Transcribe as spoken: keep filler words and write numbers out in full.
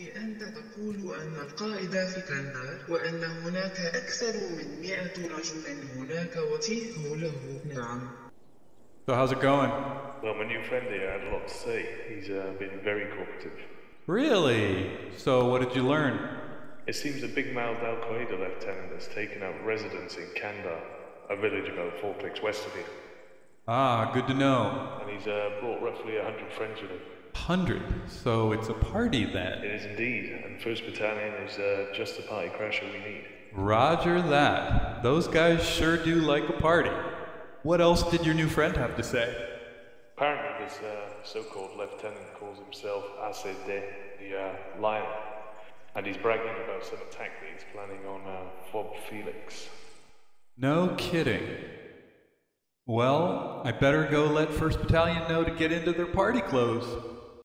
أنت تقول أن القائد في كندار وأن هناك أكثر من مئة رجل هناك وتيه له. نعم. So how's it going? Well, my new friend here had a lot to say. He's uh, been very cooperative. Really? So what did you learn? It seems a big-mouthed Al-Qaeda lieutenant has taken out residence in Kandar, a village about four clicks west of here. Ah, good to know. And he's uh, brought roughly a hundred friends with him. Hundred? So it's a party then? It is indeed, and first Battalion is uh, just the party crasher we need. Roger that. Those guys sure do like a party. What else did your new friend have to say? Apparently this uh, so-called lieutenant calls himself Asedeh, the uh, Lion, and he's bragging about some attack that he's planning on uh, F O B Felix. No kidding. Well, I better go let first Battalion know to get into their party clothes.